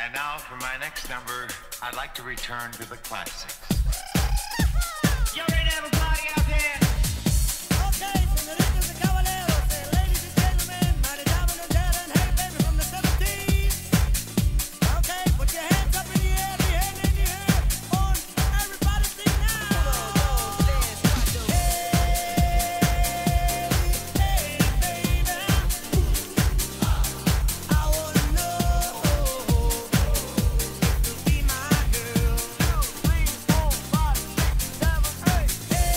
And now for my next number, I'd like to return to the classics. You ready to have a party out there? Okay, senoritas and caballeros, ladies and gentlemen, meine Damen und Herren, hey baby from the 70s. Okay, put your hands up in the air, die Hände in die Höhe und everybody sing now. Hey, hey baby, I wanna know if you'll be my girl. 2, 3, 4, 5, 6, 7, 8.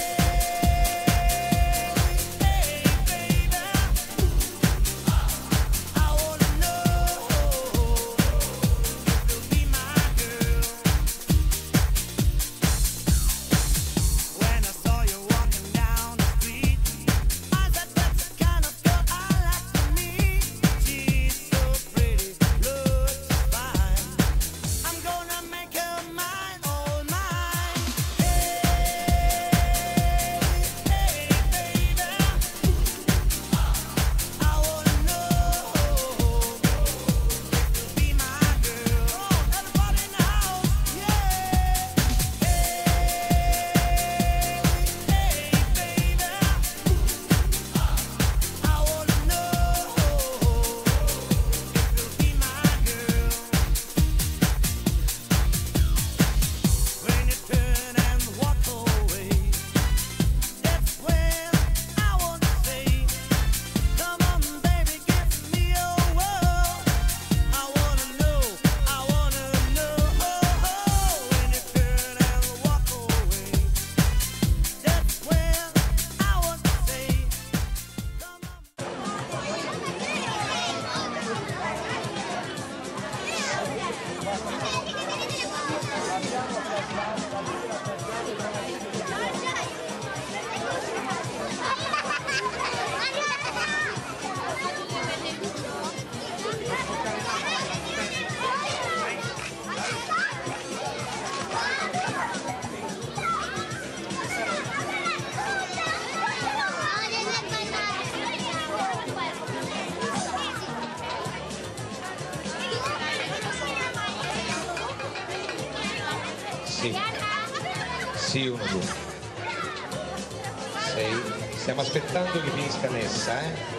Sì, 1-2. 6. Stiamo aspettando che finisca Nessa, eh?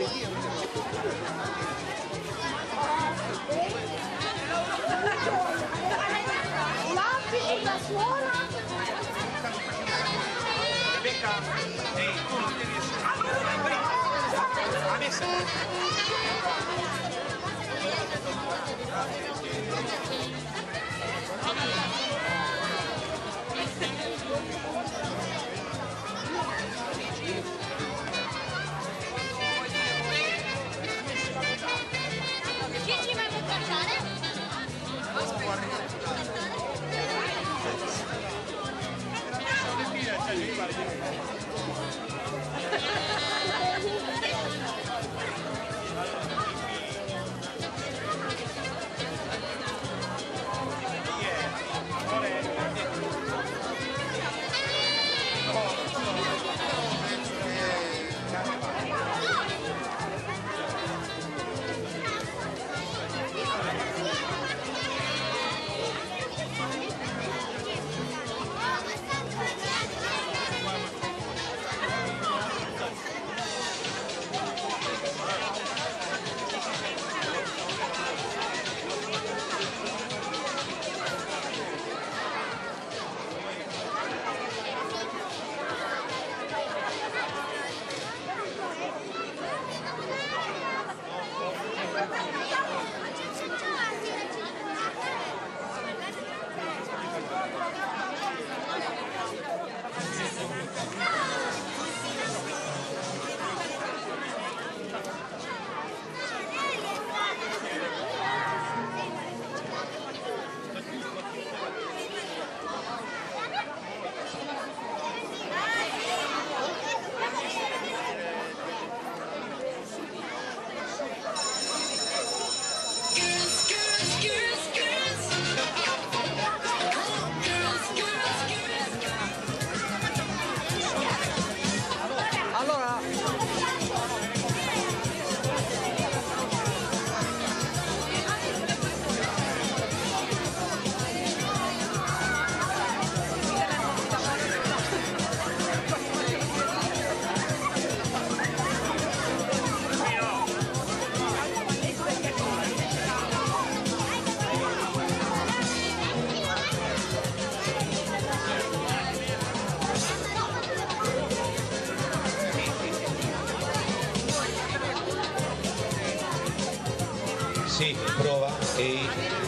Sì, prova. E...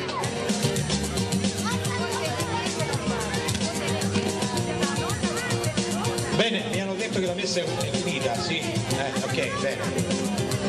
Bene, mi hanno detto che la messa è finita, sì. Ok, bene.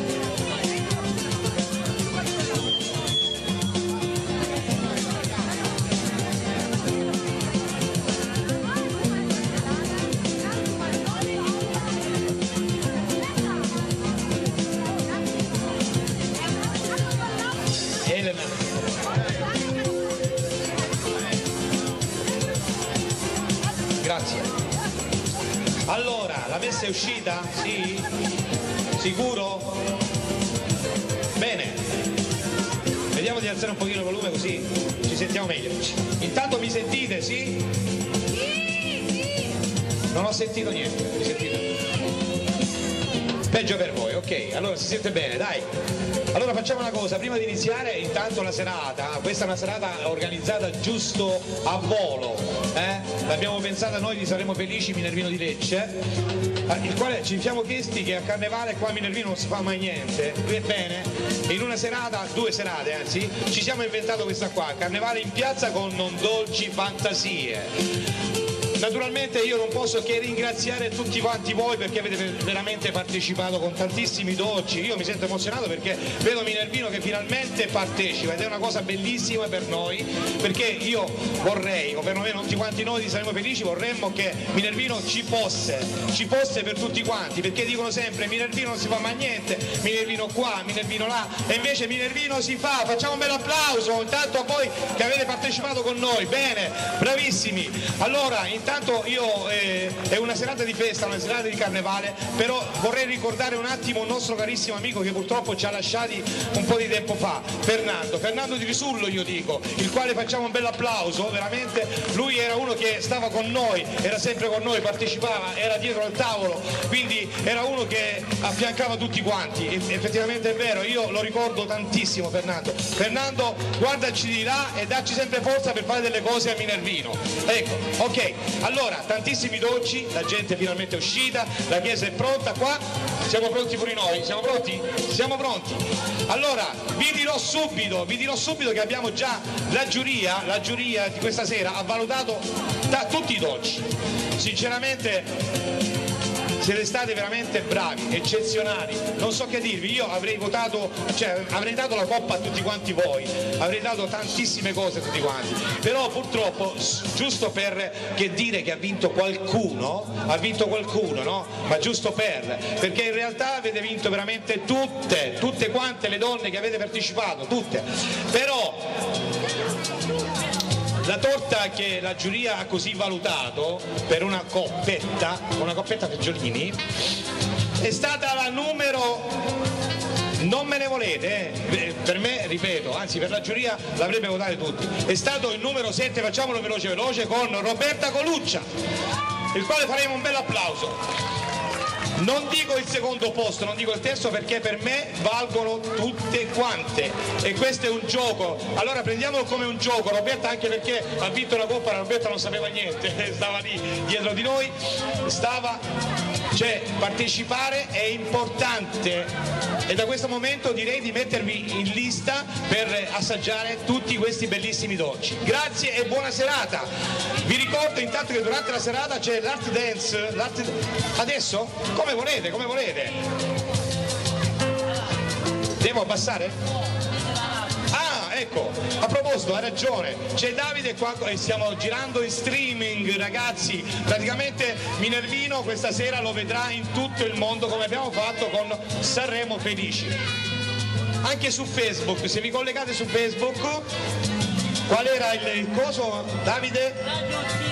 Grazie. Allora, la messa è uscita? Sì? Sicuro? Bene. Vediamo di alzare un pochino il volume così ci sentiamo meglio. Intanto mi sentite, sì? Sì. Non ho sentito niente, mi sentite? Peggio per voi, ok, allora si sente bene, dai. Allora facciamo una cosa, prima di iniziare intanto la serata, questa è una serata organizzata giusto a volo, l'abbiamo pensata noi di Saremo Felici Minervino di Lecce, il quale ci siamo chiesti che a Carnevale qua a Minervino non si fa mai niente, ebbene in una serata, 2 serate anzi, ci siamo inventato questa qua, Carnevale in piazza con non dolci fantasie. Naturalmente io non posso che ringraziare tutti quanti voi perché avete veramente partecipato con tantissimi dolci, io mi sento emozionato perché vedo Minervino che finalmente partecipa ed è una cosa bellissima per noi, perché io vorrei, o perlomeno tutti quanti noi di Saremo Felici vorremmo che Minervino ci fosse per tutti quanti, perché dicono sempre Minervino non si fa mai niente, Minervino qua, Minervino là, e invece Minervino si fa. Facciamo un bel applauso intanto a voi che avete partecipato con noi, bene, bravissimi. Allora intanto intanto io è una serata di festa, una serata di carnevale, però vorrei ricordare un attimo un nostro carissimo amico che purtroppo ci ha lasciati un po' di tempo fa, Fernando di Risullo, io dico, il quale facciamo un bel applauso, veramente. Lui era uno che stava con noi, era sempre con noi, partecipava, era dietro al tavolo, quindi era uno che affiancava tutti quanti. Effettivamente è vero, io lo ricordo tantissimo Fernando, guardaci di là e dacci sempre forza per fare delle cose a Minervino. Ecco, ok, allora tantissimi dolci, la gente finalmente è uscita, la chiesa è pronta qua, siamo pronti pure noi, siamo pronti? Siamo pronti. Allora vi dirò subito che abbiamo già la giuria di questa sera ha valutato tutti i dolci. Sinceramente siete stati veramente bravi, eccezionali, non so che dirvi, io avrei votato, cioè avrei dato la coppa a tutti quanti voi, avrei dato tantissime cose a tutti quanti, però purtroppo, giusto per che dire che ha vinto qualcuno, no? Ma giusto perché in realtà avete vinto veramente tutte quante le donne che avete partecipato, tutte, però la torta che la giuria ha così valutato per una coppetta Fagiolini è stata la numero, non me ne volete, per me, ripeto, anzi per la giuria l'avrebbe votato tutti, è stato il numero 7, facciamolo veloce, con Roberta Coluccia, il quale faremo un bel applauso. Non dico il secondo posto, non dico il terzo, perché per me valgono tutte quante e questo è un gioco, allora prendiamolo come un gioco. Roberta, anche perché ha vinto la coppa, Roberta non sapeva niente, stava lì dietro di noi, partecipare è importante e da questo momento direi di mettervi in lista per assaggiare tutti questi bellissimi dolci. Grazie e buona serata. Vi ricordo intanto che durante la serata c'è l'Art Dance, adesso? Come volete. Devo abbassare? Ah, ecco, a proposito, hai ragione, c'è Davide qua e stiamo girando in streaming, ragazzi, praticamente Minervino questa sera lo vedrà in tutto il mondo come abbiamo fatto con Sanremo Felici. Anche su Facebook, se vi collegate su Facebook, qual era il coso, Davide?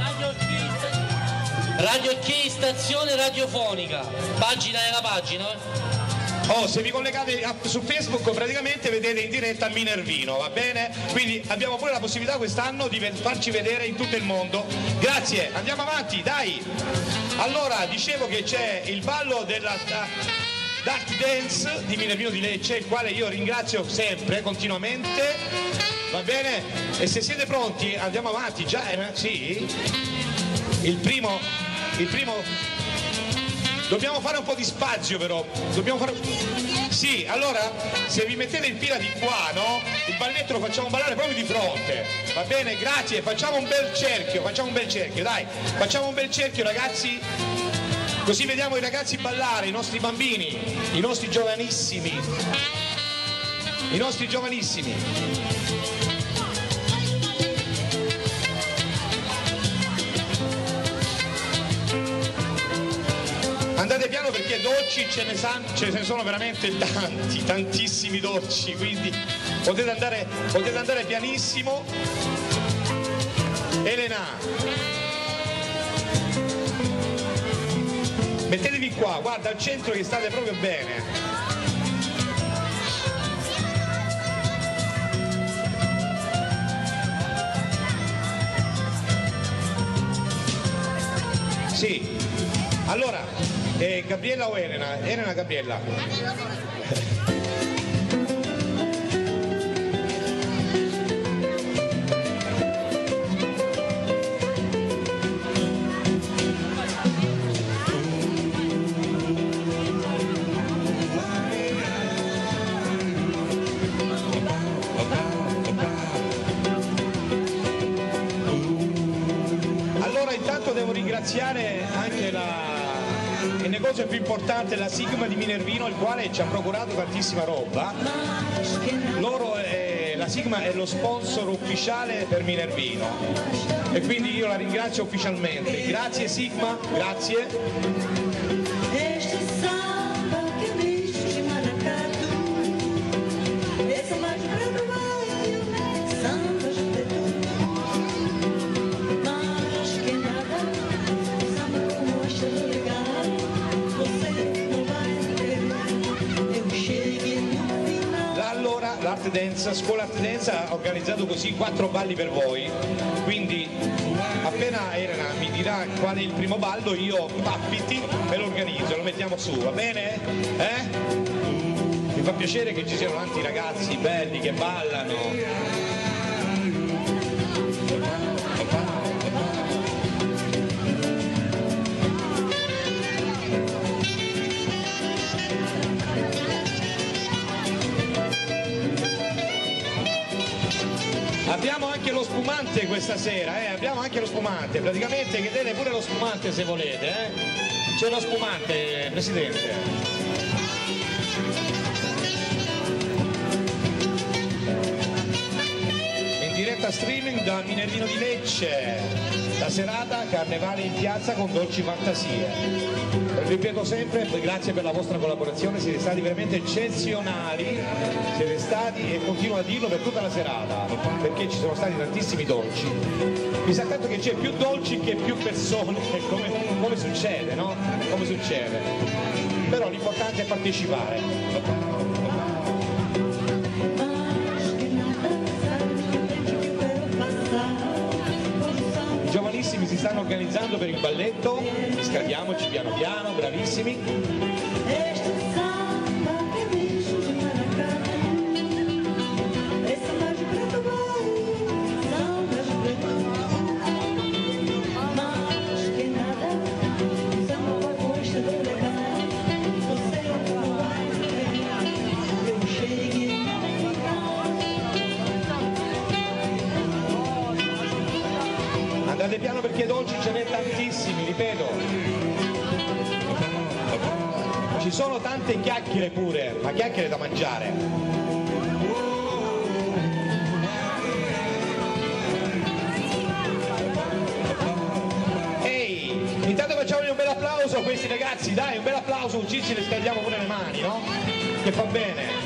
Radio K, stazione radiofonica, pagina nella pagina. Se vi collegate su Facebook praticamente vedete in diretta Minervino, va bene? Quindi abbiamo pure la possibilità quest'anno di farci vedere in tutto il mondo. Grazie, andiamo avanti, dai! Allora, dicevo che c'è il ballo della Dark Dance di Minervino di Lecce, il quale io ringrazio sempre, continuamente, va bene? E se siete pronti andiamo avanti, già, sì? Il primo, dobbiamo fare un po' di spazio però, sì, allora se vi mettete in fila di qua, no? Il balletto lo facciamo ballare proprio di fronte, va bene? Grazie, facciamo un bel cerchio, dai, facciamo un bel cerchio ragazzi, così vediamo i ragazzi ballare, i nostri bambini, i nostri giovanissimi. Andate piano perché dolci ce ne sono veramente tanti, tantissimi dolci, quindi potete andare pianissimo. Elena, mettetevi qua, guarda al centro che state proprio bene. Sì, allora Gabriella o Elena? Elena, Gabriella. Allora intanto devo ringraziare anche il negozio più importante, la Sigma di Minervino, il quale ci ha procurato tantissima roba. La Sigma è lo sponsor ufficiale per Minervino e quindi io la ringrazio ufficialmente. Grazie Sigma, grazie. Este samba que diz de maracatu, esse mais brando vai, samba de tudo, mas que nada l'Art Dance, Scuola Art Dance ha organizzato così 4 balli per voi, quindi appena Elena mi dirà qual è il primo ballo io pappiti me lo organizzo, lo mettiamo su, va bene? Mi fa piacere che ci siano tanti ragazzi belli che ballano. Abbiamo anche lo spumante questa sera, abbiamo anche lo spumante, praticamente chiedete pure lo spumante se volete, C'è lo spumante, Presidente. In diretta streaming da Minervino di Lecce, la serata Carnevale in piazza con dolci fantasie. Ripeto sempre, grazie per la vostra collaborazione, siete stati veramente eccezionali, siete stati, e continuo a dirlo per tutta la serata, perché ci sono stati tantissimi dolci. Mi sa tanto che c'è più dolci che più persone, come succede, no? Come succede. Però l'importante è partecipare. I giovanissimi si stanno organizzando per il balletto, scaldiamoci piano piano, bravissimi. Este samba que bicho de maracatu, esse samba de preto vai, samba de preto, mais que nada, samba vai gosta do legal, você não vai ver, eu cheguei no Andate piano perché dolci ce n'è tantissimi, ripeto. Ci sono tante chiacchiere pure, ma chiacchiere da mangiare. Ehi, intanto facciamogli un bel applauso a questi ragazzi, dai, un bel applauso, così ci le scaldiamo pure le mani, no? Che fa bene.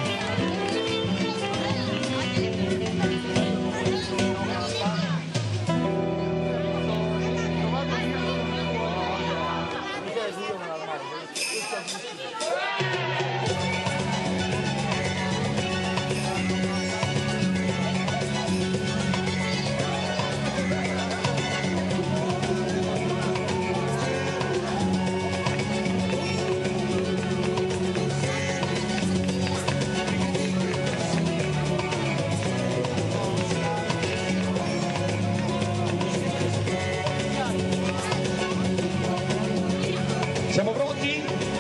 Siamo pronti?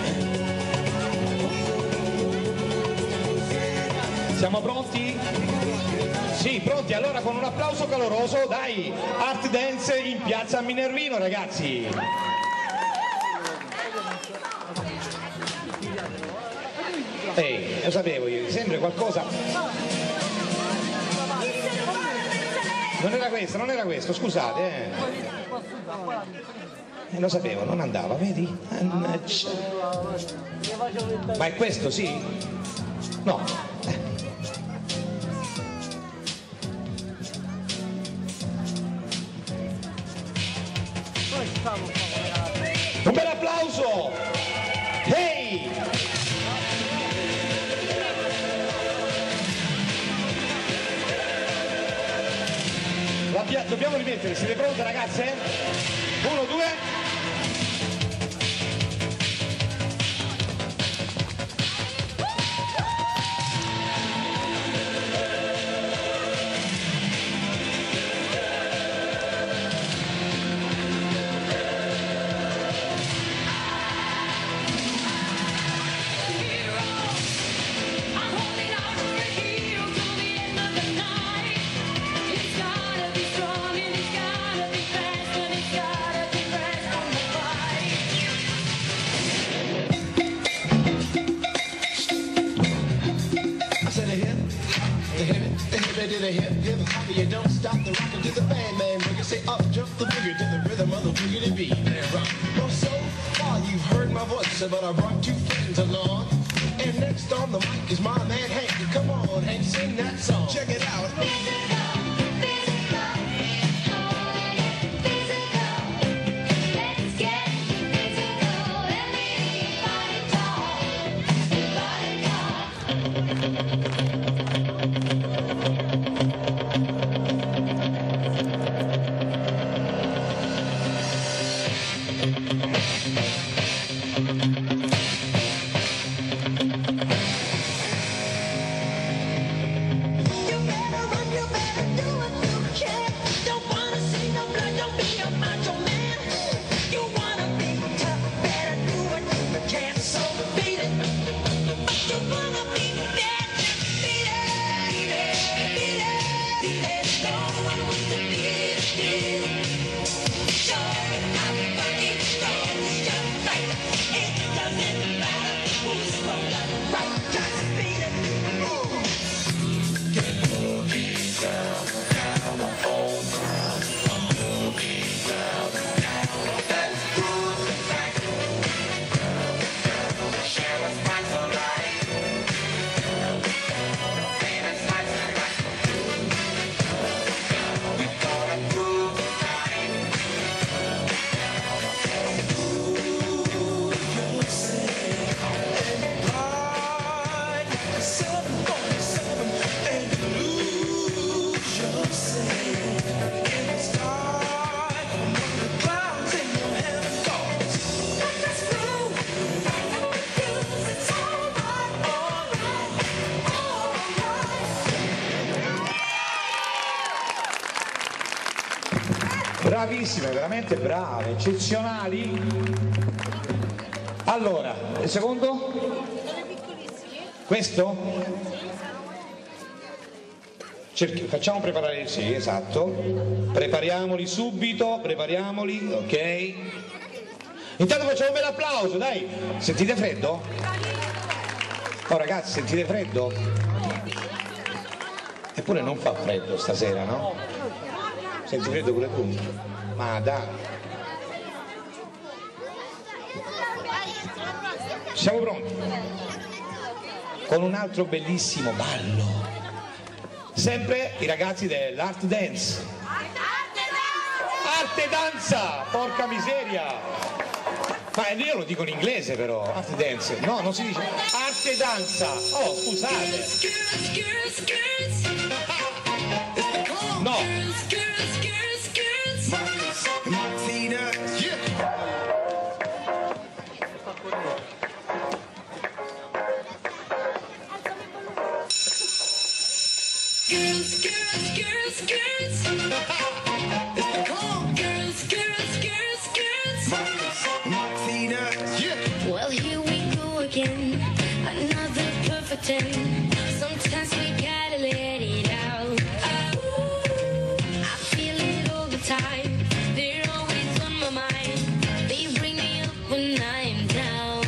Siamo pronti? Sì, pronti, allora con un applauso caloroso, dai, Art Dance in piazza Minervino, ragazzi! Ehi, lo sapevo io, sempre qualcosa... Non era questo, scusate, Lo sapevo, non andava, vedi? Mannaggia. Ma è questo, sì? No. Un bel applauso! Hey! Dobbiamo rimettere, siete pronte ragazze? 1, 2... You don't stop the rockin' to the bang bang boogie. Say up, jump the boogie to the rhythm of the boogie to beat. Well, so far you've heard my voice, but I brought 2 friends along. And next on the mic is my man Hank. Come on, Hank, sing that song. Check it out. Bravissime, veramente brave, eccezionali. Allora, il secondo? Questo? Facciamo preparare, sì, esatto. Prepariamoli subito, prepariamoli, ok. Intanto facciamo un bel applauso, dai. Sentite freddo? Oh ragazzi, sentite freddo? Eppure non fa freddo stasera, no? Senti freddo pure tu? Ma dai. Siamo pronti? Con un altro bellissimo ballo. Sempre i ragazzi dell'Art Dance. Arte danza, porca miseria. Ma io lo dico in inglese però, Art Dance. No, non si dice arte danza. Oh, scusate. No. Martina, yeah. Girls, girls, girls, girls. It's the call. Girls, girls, girls, girls. Martina, yeah. Well, here we go again. Another perfect 10. Sometimes we gotta let it out. I feel it all the time. They're always on my mind. They bring me up when I'm down.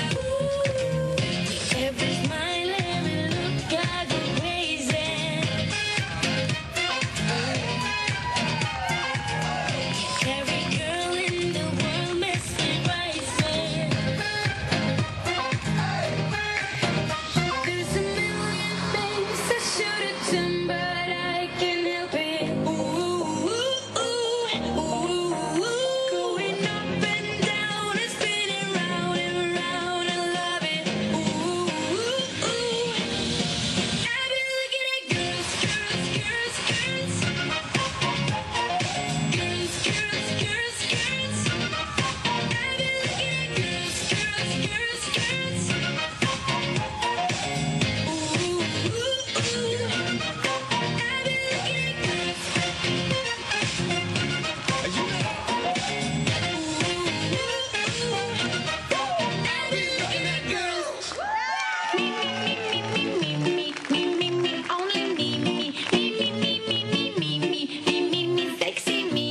Every smile, every look, I go crazy. Every girl in the world mesmerizing. There's a million things I should have done, but I can't help it. Ooh, ooh, ooh, ooh, ooh. Going up and down and spinning round and round, I love it. Ooh, ooh, ooh. I've been looking at girls, girls, girls, girls. Girls, girls, girls, girls. I've been looking at girls, girls, girls, girls. Ooh, ooh, ooh. I've been looking at girls. I've been looking at girls. Me, only me, sexy me.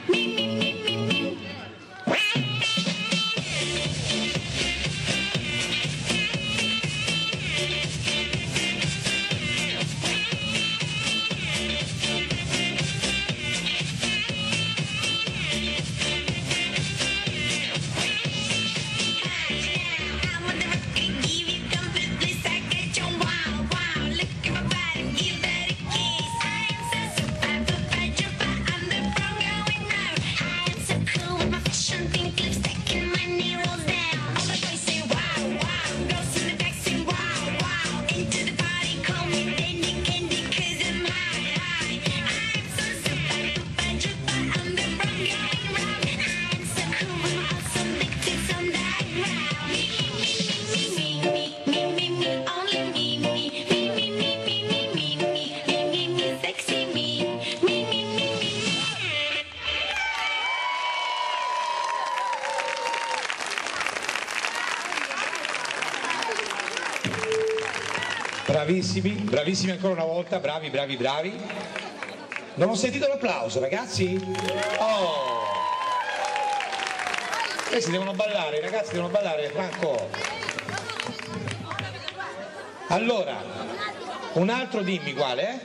I wonder if I could give you complete bliss. I get you wow, wow. Look at my body, give that a kiss. I am so super, I'm the pro going round. I am so cool with my fashion pink lipstick and my knee rolls down. All the boys say wow, wow. Girls in the back say wow, wow. Into the party, call me Dandy Candy, 'cause I'm high, high. I am so super, I'm the pro going round. I am so cool with my awesome big tits on the ground. Me, only me, sexy me. Bravissimi, bravissimi ancora una volta, bravi, bravi, bravi. Non ho sentito l'applauso, ragazzi? Oh! Questi devono ballare, i ragazzi devono ballare, Franco. Allora, un altro dimmi quale?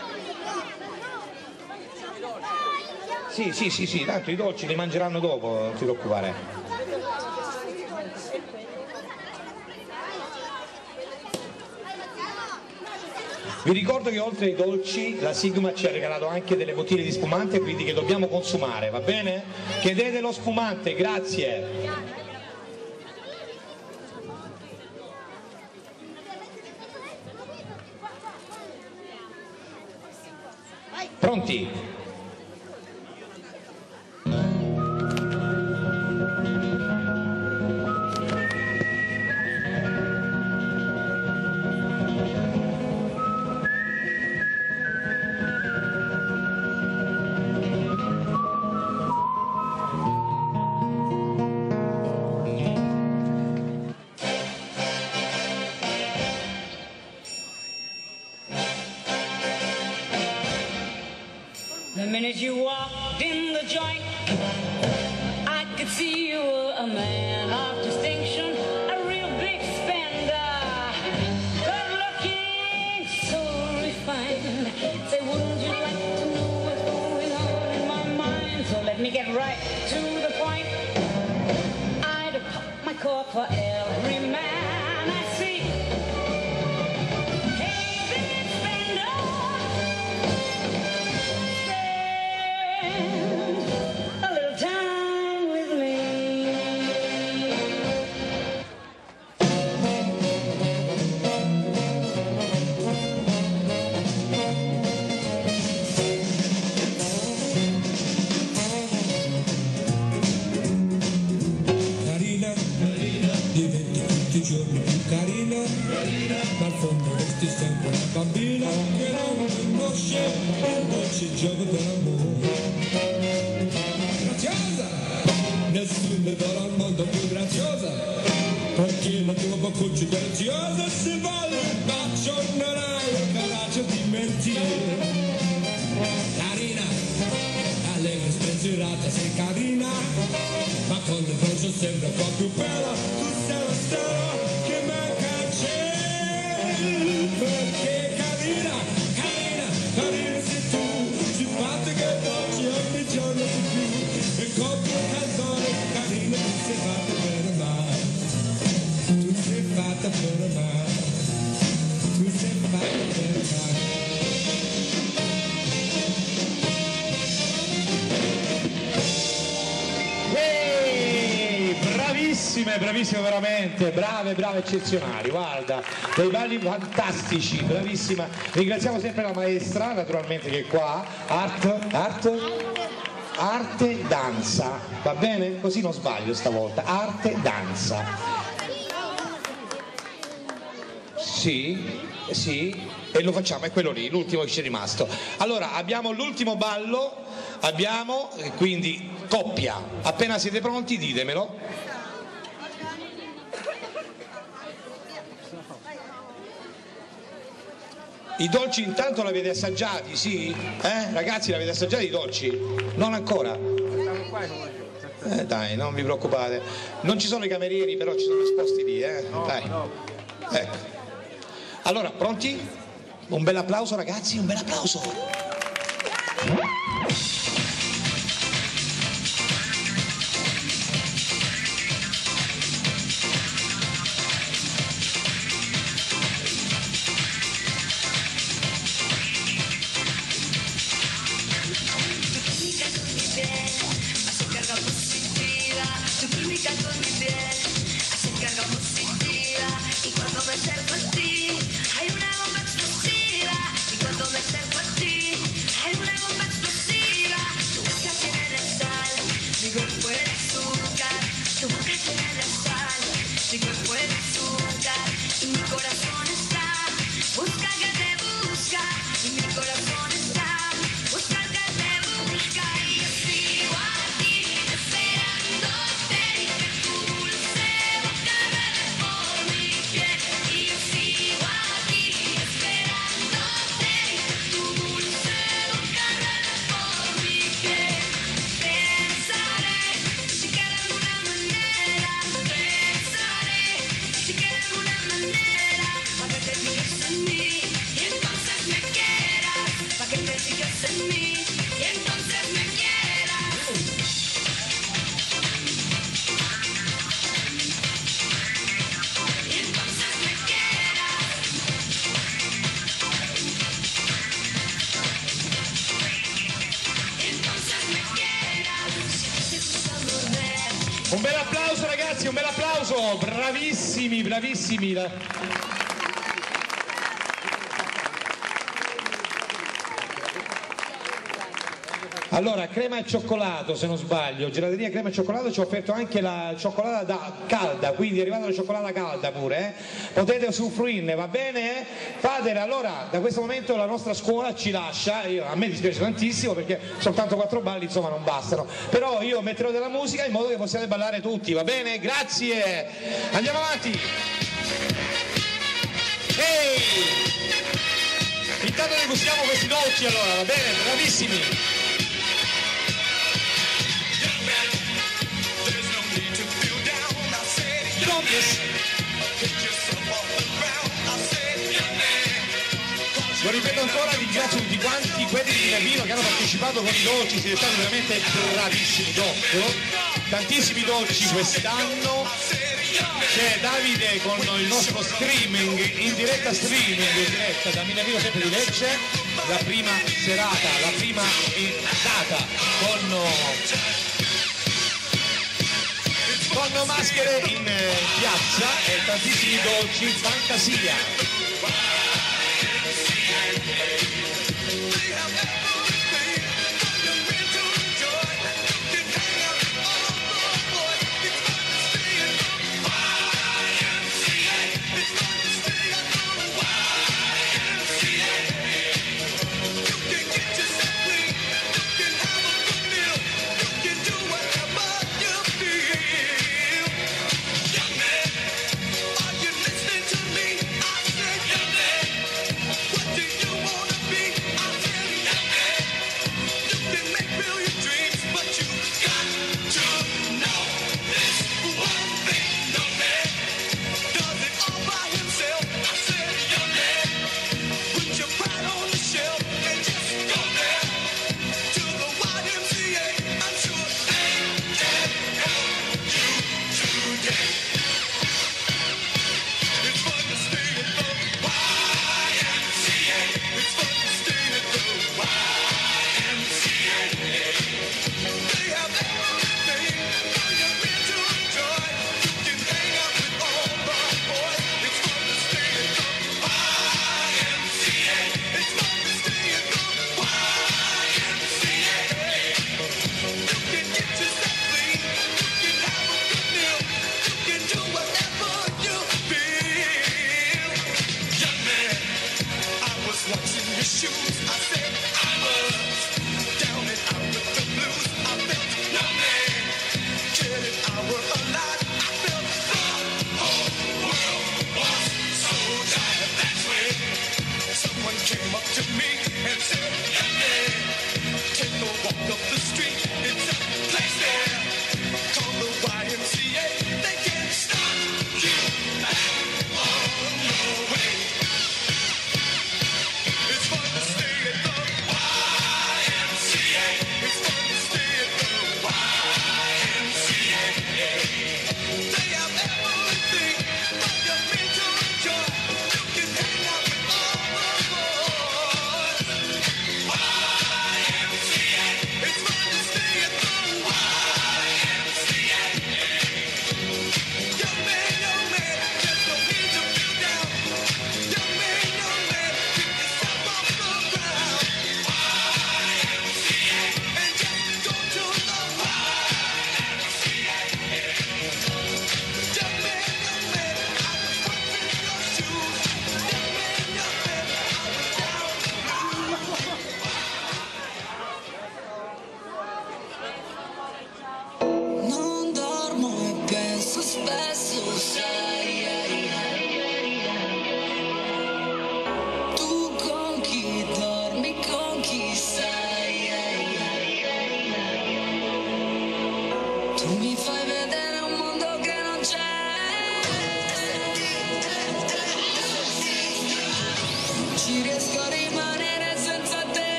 Sì, tanto i dolci li mangeranno dopo, non ti preoccupare. Vi ricordo che oltre ai dolci la Sigma ci ha regalato anche delle bottiglie di spumante, quindi che dobbiamo consumare, va bene? Chiedete lo spumante, grazie. Pronti? see you were a man of distinction, a real big spender, good looking, so refined. Say, wouldn't you like to know what's going on in my mind? So let me get right to the point. I'd pop my cork for every man I see. Hey, big spender, spend a little time with me. Carina, diventi tutti i giorni più carina, ma al fondo resti sempre una bambina che non conosce il dolce gioco dell'amore. Graziosa, nessuno donna al mondo più graziosa, perché la tua boccuccia è graziosa, se vale il bacio non hai il coraggio di mentire. Carina, allegra, spensierata, sei carina, ma con il volto sembra un po' più bella, tu sei la stella che manca al cielo, perché carina, carina, carina sei tu, simpatica e dolce ogni giorno di più, e con tuo canzone, carina, tu sei fatta per amare, tu sei fatta per amare, tu sei fatta per amare. Bravissime, bravissime veramente, brave, brave, eccezionali, guarda, dei balli fantastici, bravissima. Ringraziamo sempre la maestra, naturalmente, che è qua, arte, danza, va bene? Così non sbaglio stavolta, arte, danza. Sì, e lo facciamo, è quello lì, l'ultimo che ci è rimasto. Allora, abbiamo l'ultimo ballo, quindi coppia, appena siete pronti ditemelo. I dolci intanto l'avete assaggiati, sì? Ragazzi, l'avete assaggiati i dolci? Non ancora? Dai, non vi preoccupate. Non ci sono i camerieri, però ci sono esposti lì, Dai. Ecco. Allora, pronti? Un bel applauso, ragazzi, un bel applauso. Un bel applauso ragazzi, un bel applauso, bravissimi, bravissimi. Allora, crema e cioccolato se non sbaglio, gelateria crema e cioccolato, ci ho offerto anche la cioccolata calda, quindi è arrivata la cioccolata calda pure, potete usufruirne, va bene? Fatele, allora da questo momento la nostra scuola ci lascia, a me dispiace tantissimo perché soltanto 4 balli insomma non bastano, però io metterò della musica in modo che possiate ballare tutti, va bene? Grazie, andiamo avanti. Ehi! Intanto degustiamo questi dolci allora, va bene? Bravissimi! There's no on this. Lo ripeto ancora, ringrazio tutti quanti quelli di Nervino che hanno partecipato con i dolci, siete stati veramente bravissimi, Docchio. Tantissimi dolci quest'anno. C'è Davide con il nostro streaming, in diretta da Minervino sempre di Lecce, la prima serata, la prima data con maschere in piazza e tantissimi dolci, fantasia.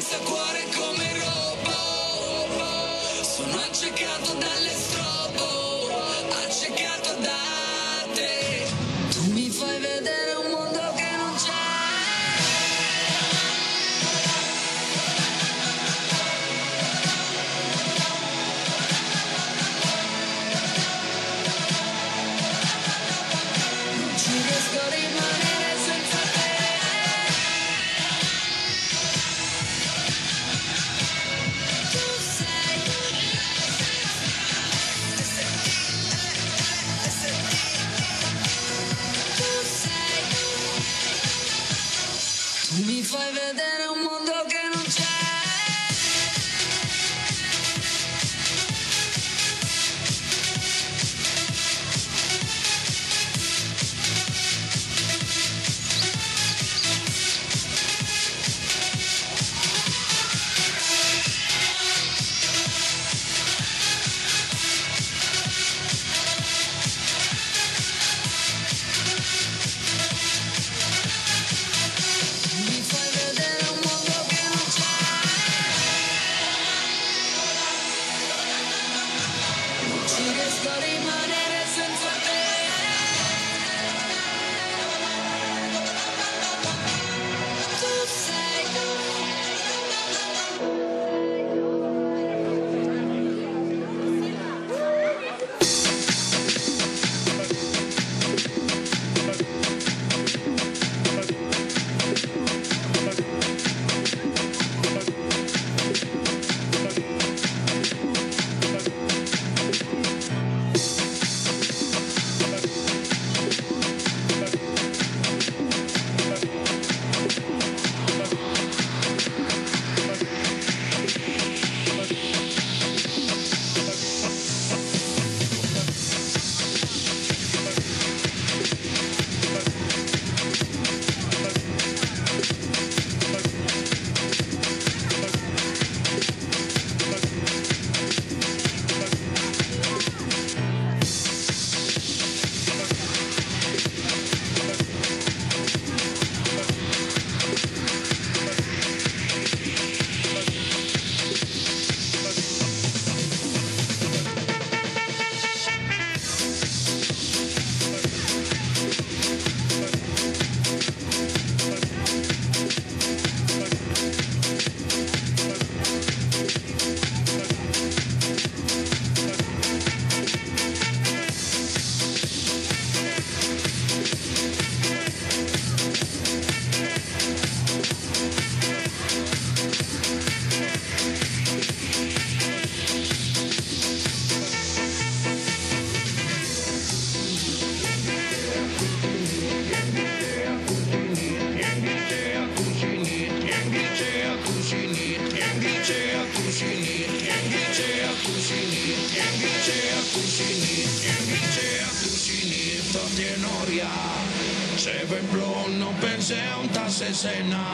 senza cuore come il robot. Sono accecato dalle strobo, accecato da te. Tu mi fai vedere un mondo che non c'è. Non ci riesco a rimanere senza te. Tu sei tu mi fai vedere un mondo che non c'è. Mi fai vedere un mondo che non c'è. Non ci riesco a rimanere senza te. Tu sei Se veblo non penseam ta sesena.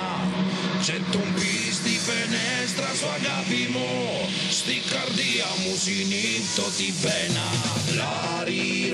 C'è un pis di fenestra su agapimo. Sti cardia musinito ti pena. La ri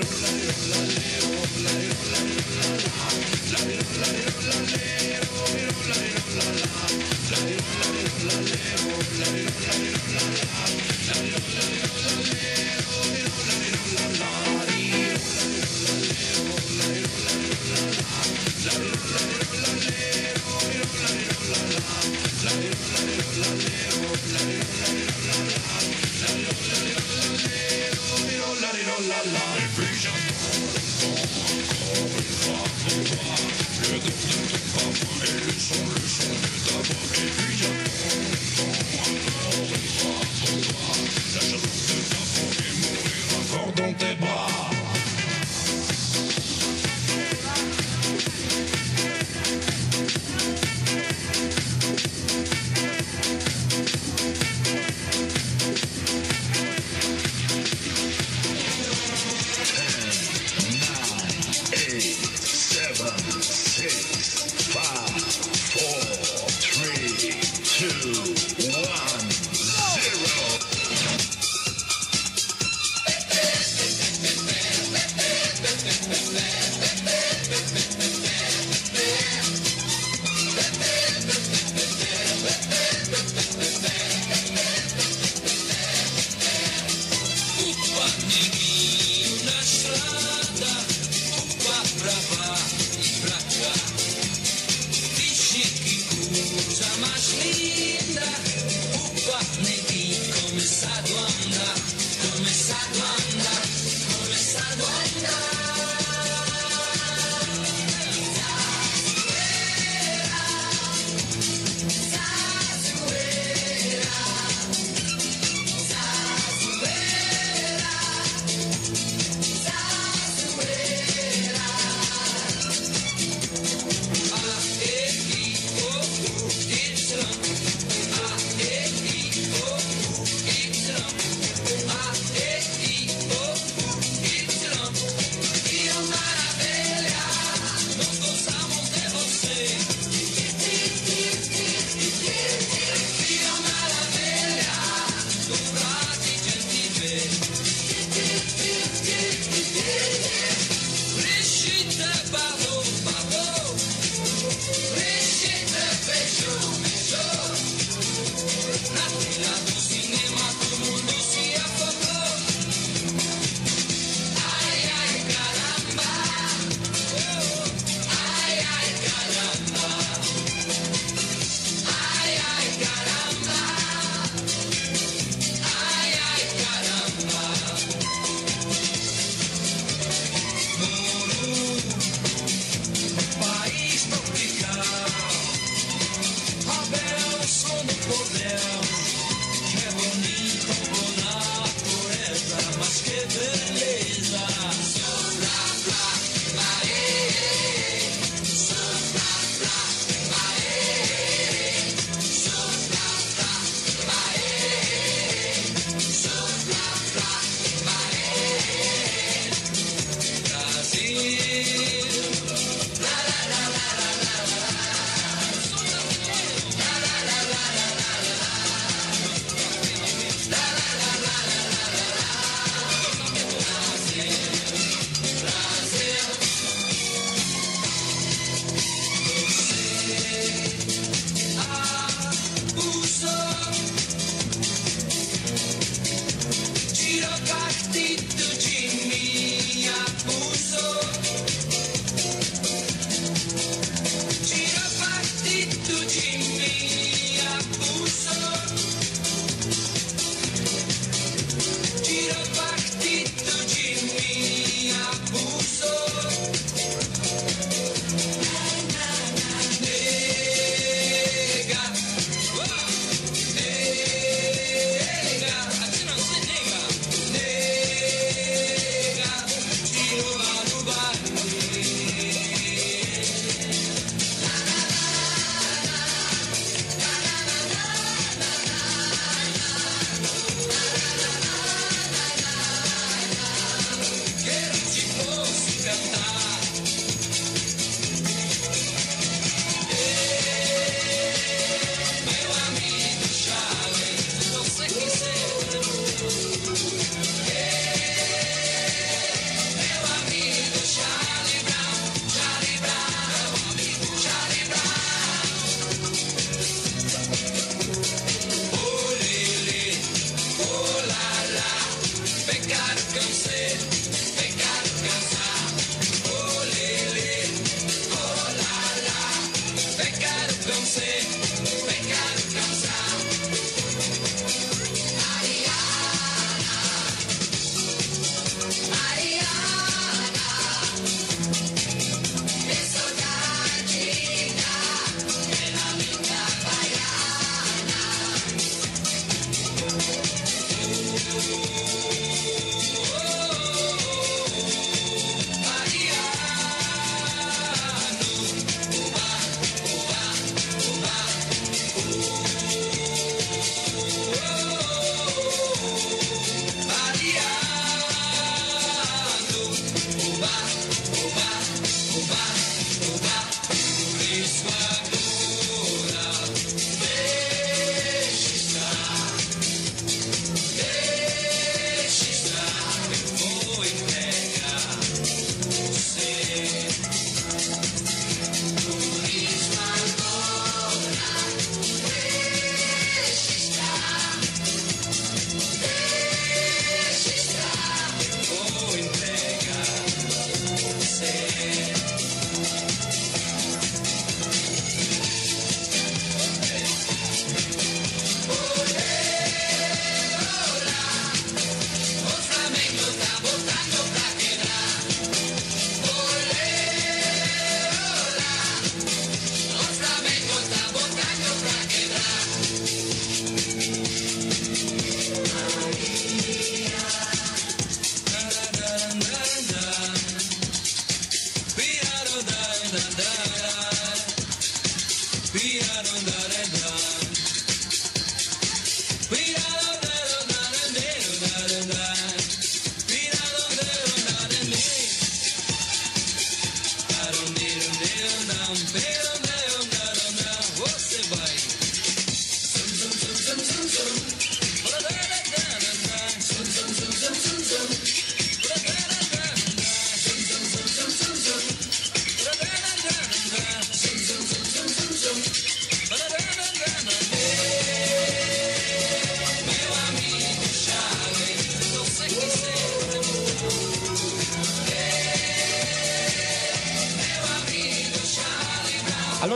dans tes bras.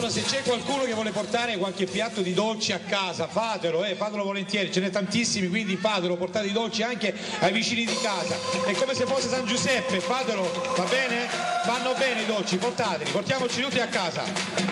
Allora se c'è qualcuno che vuole portare qualche piatto di dolci a casa, fatelo volentieri, ce n'è tantissimi, quindi fatelo, portate i dolci anche ai vicini di casa. È come se fosse San Giuseppe, fatelo, va bene? Vanno bene i dolci, portateli, portiamoci tutti a casa.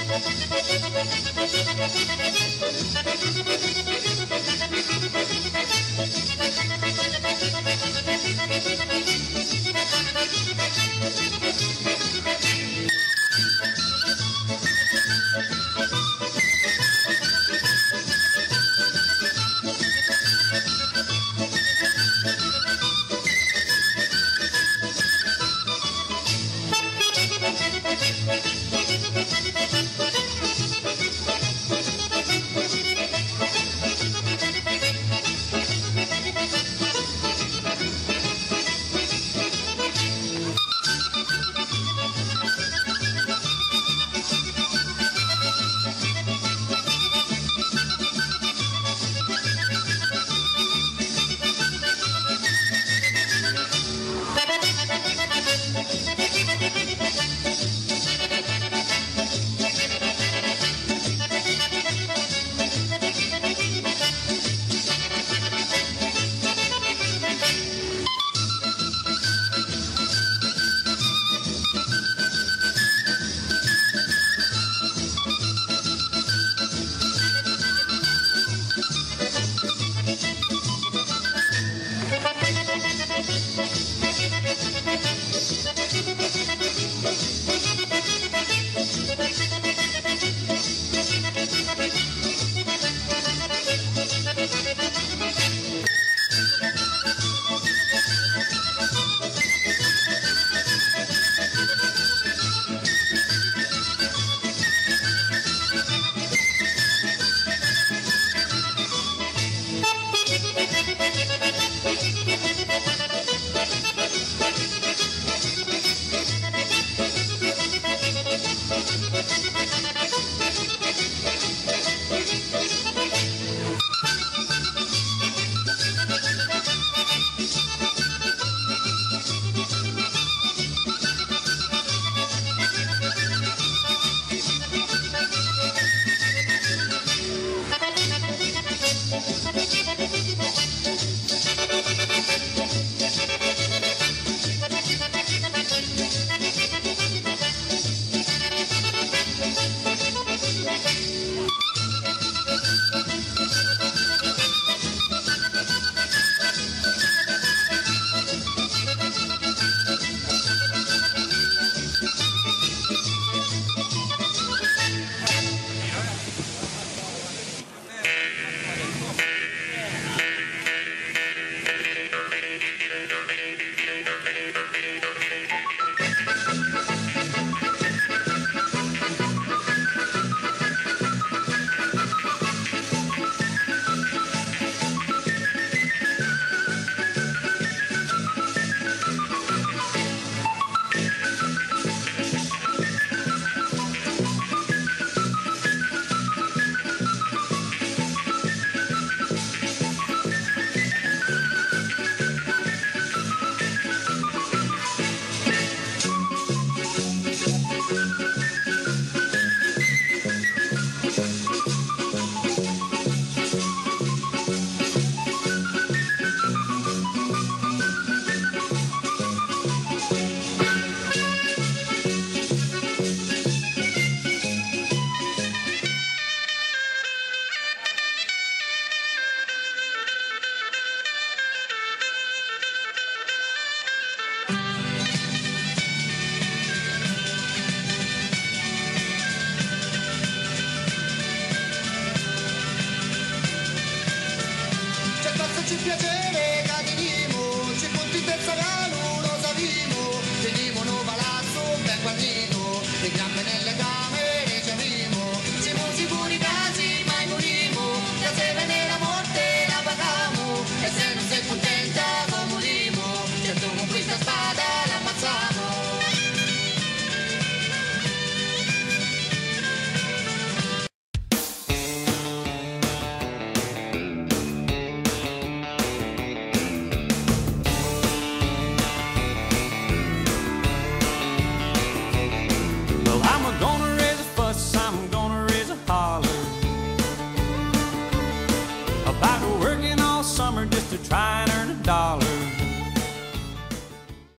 ci piacere cadinimo, ci punti del Sarano, lo savimo, tenimo un palazzo ben guardino, le gambe nelle camere riceviamo, siamo sicuri casi mai morimo, la sera nella morte la pagamo, e se non sei contenta come morimo, certo con questa spada l'ammazziamo. Trying